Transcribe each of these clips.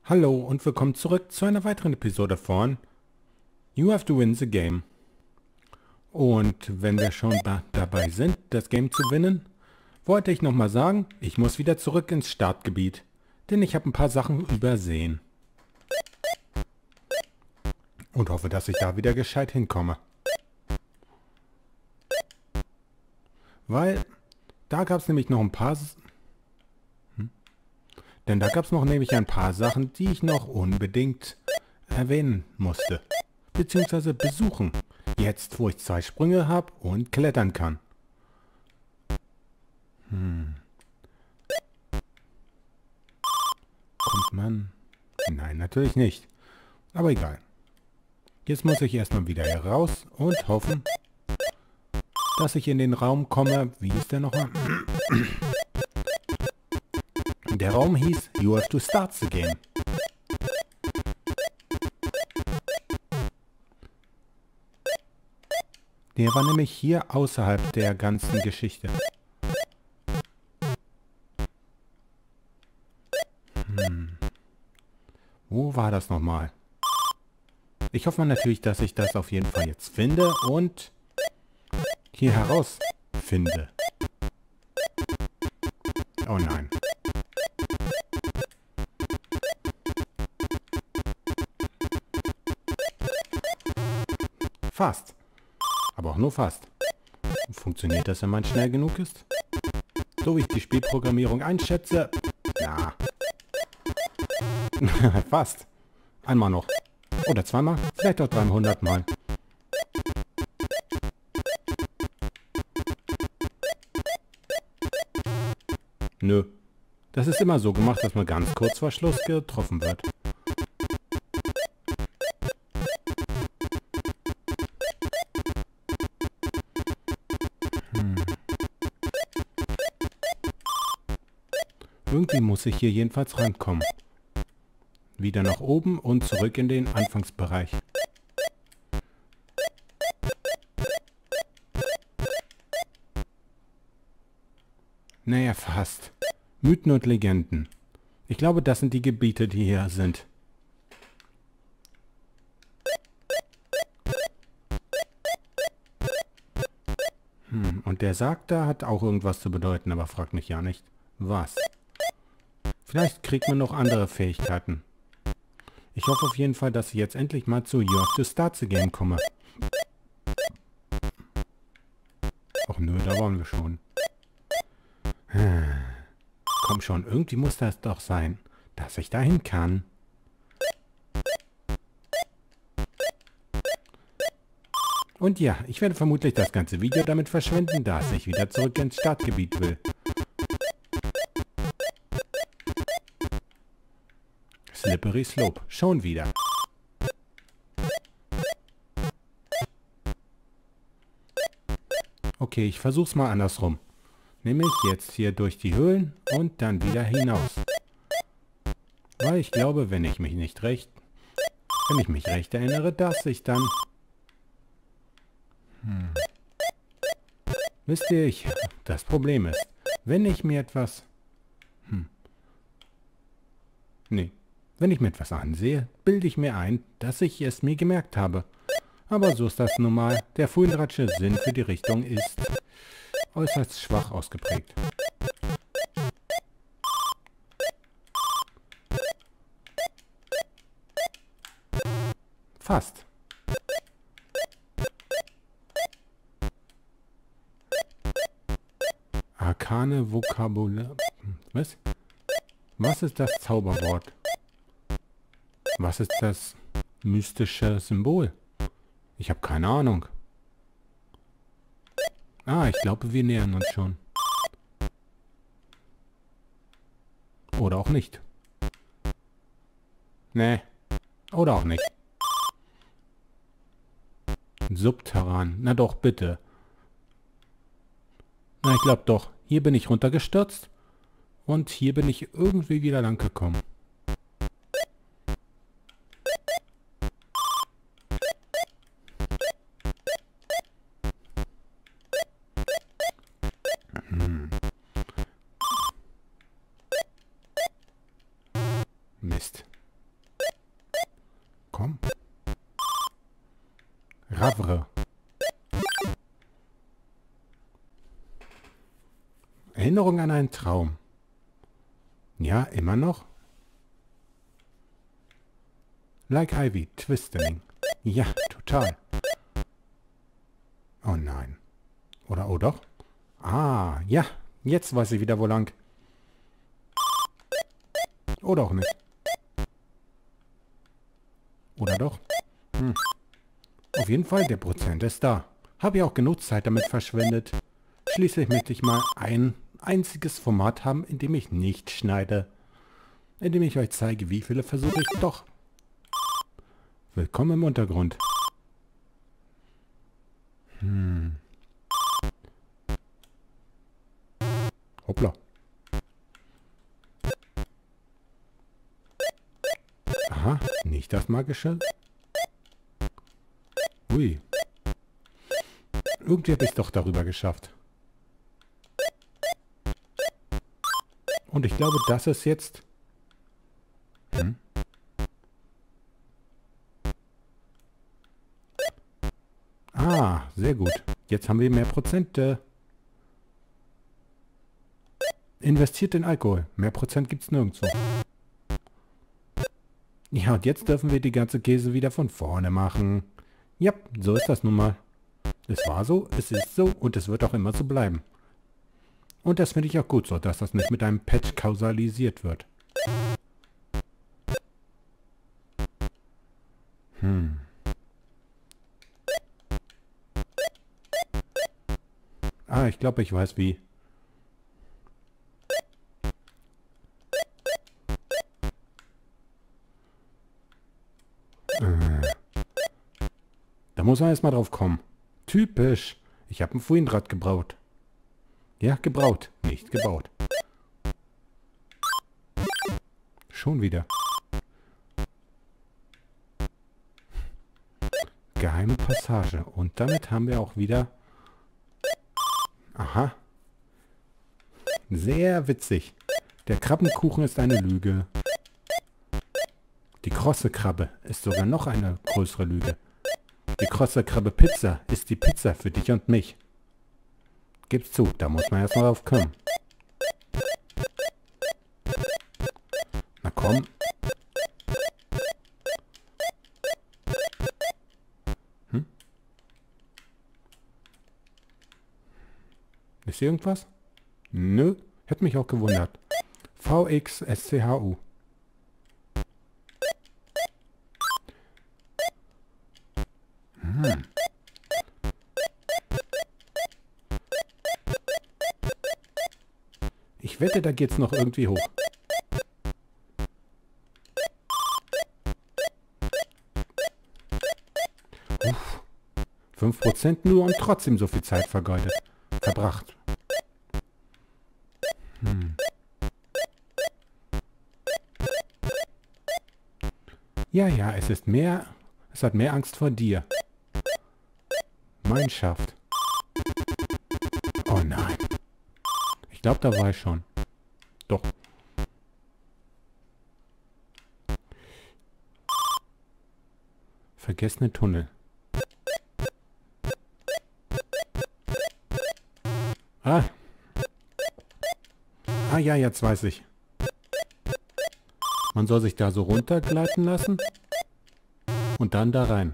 Hallo und willkommen zurück zu einer weiteren Episode von You Have to Win the Game. Und wenn wir schon dabei sind, das Game zu gewinnen, wollte ich nochmal sagen, ich muss wieder zurück ins Startgebiet, denn ich habe ein paar Sachen übersehen. Und hoffe, dass ich da wieder gescheit hinkomme. Weil, da gab es nämlich noch ein paar... Denn da gab es noch nämlich ein paar Sachen, die ich noch unbedingt erwähnen musste. Beziehungsweise besuchen. Jetzt, wo ich 2 Sprünge habe und klettern kann. Kommt man? Nein, natürlich nicht. Aber egal. Jetzt muss ich erstmal wieder hier raus und hoffen, dass ich in den Raum komme. Wie ist der nochmal? Der Raum hieß You Have to Start the Game. Der war nämlich hier außerhalb der ganzen Geschichte. Wo war das nochmal? Ich hoffe natürlich, dass ich das auf jeden Fall jetzt finde und hier herausfinde. Oh nein. Fast. Aber auch nur fast. Funktioniert das, wenn man schnell genug ist? So wie ich die Spielprogrammierung einschätze. Ja. Fast. Einmal noch. Oder zweimal. Vielleicht auch 300 Mal. Nö. Das ist immer so gemacht, dass man ganz kurz vor Schluss getroffen wird. Irgendwie muss ich hier jedenfalls rankommen. Wieder nach oben und zurück in den Anfangsbereich. Naja, fast. Mythen und Legenden. Ich glaube, das sind die Gebiete, die hier sind. Und der sagt, da hat auch irgendwas zu bedeuten, aber fragt mich ja nicht, was. Vielleicht kriegt man noch andere Fähigkeiten. Ich hoffe auf jeden Fall, dass ich jetzt endlich mal zu You Have to Start the Game komme. Och nö, da waren wir schon. Komm schon, irgendwie muss das doch sein, dass ich dahin kann. Und ja, ich werde vermutlich das ganze Video damit verschwenden, dass ich wieder zurück ins Startgebiet will. Slippery Slope. Schon wieder. Okay, ich versuch's mal andersrum. Nämlich jetzt hier durch die Höhlen und dann wieder hinaus. Weil ich glaube, wenn ich mich recht erinnere, dass ich dann... Wisst ihr, das Problem ist, wenn ich mir etwas... Wenn ich mir etwas ansehe, bilde ich mir ein, dass ich es mir gemerkt habe. Aber so ist das nun mal. Der Fuhlratsche Sinn für die Richtung ist äußerst schwach ausgeprägt. Fast. Arkane Vokabular. Was? Was ist das Zauberwort? Was ist das mystische Symbol? Ich habe keine Ahnung. Ah, ich glaube, wir nähern uns schon. Oder auch nicht. Nee. Oder auch nicht. Subterran. Na doch, bitte. Na, ich glaube doch. Hier bin ich runtergestürzt. Und hier bin ich irgendwie wieder lang gekommen. Mist. komm. Ravre. Erinnerung an einen Traum. Ja, immer noch. Like Ivy, Twistening. Ja, total. Oh nein. Oder oh doch? Ah, ja. Jetzt weiß ich wieder wo lang. Oder auch nicht. Oder doch? Auf jeden Fall, der Prozent ist da. Habe ja auch genug Zeit damit verschwendet. Schließlich möchte ich mal ein einziges Format haben, in dem ich nicht schneide. In dem ich euch zeige, wie viele Versuche ich doch. Willkommen im Untergrund. Hoppla. Aha, nicht das magische. Ui. Irgendwie habe ich es doch darüber geschafft. Und ich glaube, das ist jetzt... Ah, sehr gut. Jetzt haben wir mehr Prozente. Investiert in Alkohol. Mehr Prozent gibt es nirgendwo. Ja, und jetzt dürfen wir die ganze Käse wieder von vorne machen. Ja, so ist das nun mal. Es war so, es ist so und es wird auch immer so bleiben. Und das finde ich auch gut so, dass das nicht mit einem Patch kausalisiert wird. Ah, ich glaube, ich weiß wie. Da muss man erstmal drauf kommen. Typisch. Ich habe ein Fuindrad gebraut. Ja, gebraut, nicht gebaut. Schon wieder. Geheime Passage. Und damit haben wir auch wieder... Aha. Sehr witzig. Der Krabbenkuchen ist eine Lüge. Die krosse Krabbe ist sogar noch eine größere Lüge. Die krosse Krabbe Pizza ist die Pizza für dich und mich. Gib's zu, da muss man erst mal drauf kommen. Na komm. Ist hier irgendwas? Nö, hätte mich auch gewundert. VXSCHU. Ich wette, da geht's noch irgendwie hoch. Uff. 5% nur und trotzdem so viel Zeit verbracht. Ja, es ist mehr... Es hat mehr Angst vor dir. Mein Schaft. Oh nein. Ich glaube, da war ich schon. Doch. Vergessene Tunnel. Ah. Ah ja, jetzt weiß ich. Man soll sich da so runtergleiten lassen und dann da rein.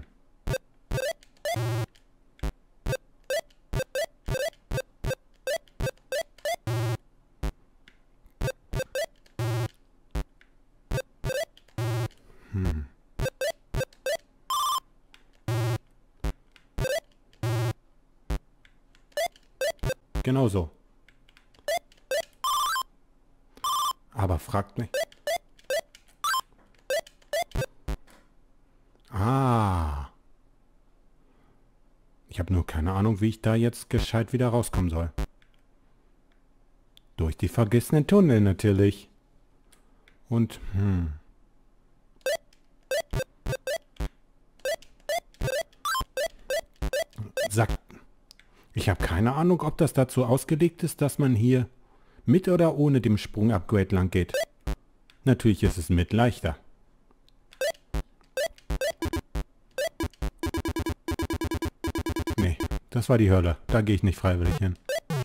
Genau so. Aber fragt mich. Ah. Ich habe nur keine Ahnung, wie ich da jetzt gescheit wieder rauskommen soll. Durch die vergessenen Tunnel natürlich. Und, Sagt. Ich habe keine Ahnung, ob das dazu ausgelegt ist, dass man hier mit oder ohne dem Sprung-Upgrade lang geht. Natürlich ist es mit leichter. das war die Hölle. Da gehe ich nicht freiwillig hin.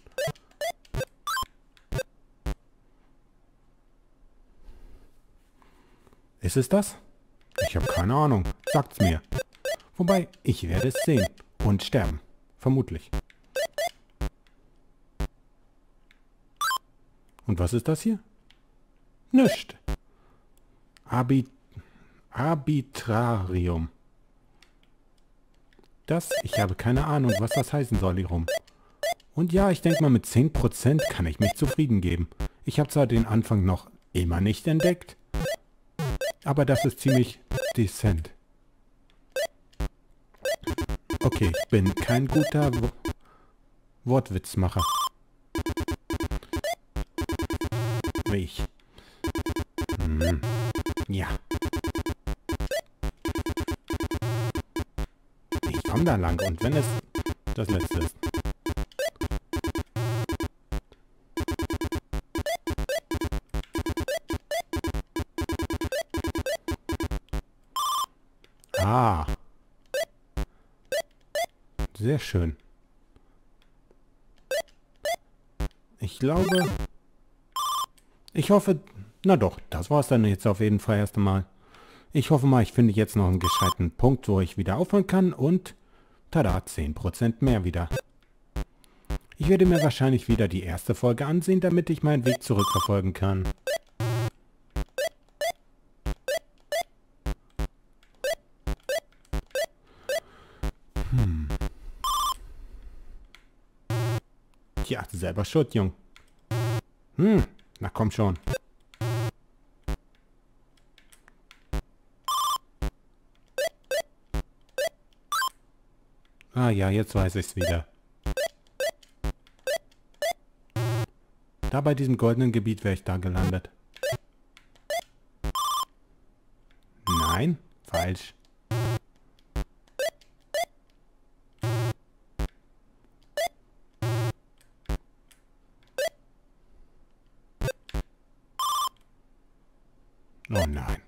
Ist es das? Ich habe keine Ahnung. Sagt's mir. Wobei, ich werde es sehen. Und sterben. Vermutlich. Und was ist das hier? Nicht. Arbitrarium. Ich habe keine Ahnung, was das heißen soll hier rum. Und ja, ich denke mal, mit 10% kann ich mich zufrieden geben. Ich habe zwar den Anfang noch immer nicht entdeckt, aber das ist ziemlich dezent. Okay, ich bin kein guter Wortwitzmacher. Wie ich. Ja. Ich komme da lang und wenn es das letzte ist. Ah. Sehr schön. Ich glaube... Ich hoffe... Na doch, das war es dann jetzt auf jeden Fall erst einmal. Ich hoffe mal, ich finde jetzt noch einen gescheiten Punkt, wo ich wieder aufhören kann und... Tada, 10% mehr wieder. Ich werde mir wahrscheinlich wieder die erste Folge ansehen, damit ich meinen Weg zurückverfolgen kann. Tja, selber schuld, Jung. Na komm schon. Ah ja, jetzt weiß ich's wieder. Da bei diesem goldenen Gebiet wäre ich da gelandet. Nein, falsch. Oh nein.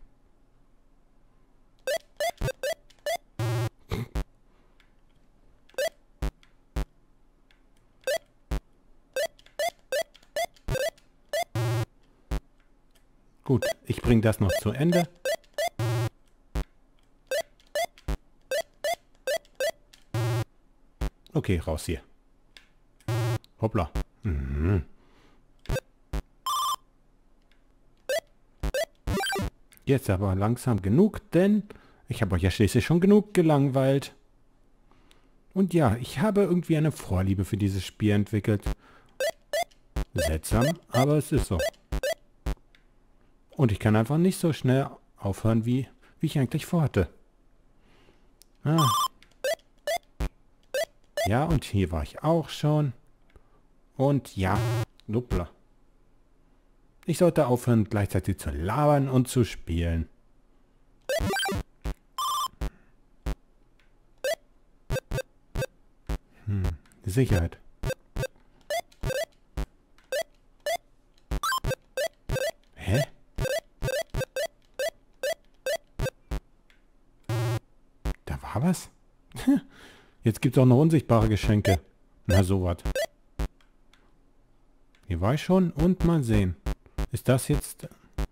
Gut, ich bringe das noch zu Ende. Okay, raus hier. Hoppla. Jetzt aber langsam genug, denn ich habe euch ja schließlich schon genug gelangweilt. Und ja, ich habe irgendwie eine Vorliebe für dieses Spiel entwickelt. Seltsam, aber es ist so. Und ich kann einfach nicht so schnell aufhören, wie ich eigentlich vorhatte. Ah. Ja, und hier war ich auch schon. Und ja, hoppla. Ich sollte aufhören, gleichzeitig zu labern und zu spielen. Sicherheit. Hä? Da war was? Jetzt gibt es auch noch unsichtbare Geschenke. Na sowas. Hier war ich schon und mal sehen. Ist das jetzt...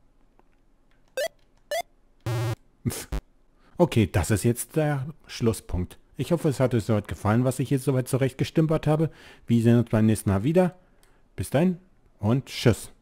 Okay, das ist jetzt der Schlusspunkt. Ich hoffe, es hat euch soweit gefallen, was ich jetzt soweit zurechtgestümpert habe. Wir sehen uns beim nächsten Mal wieder. Bis dahin und tschüss.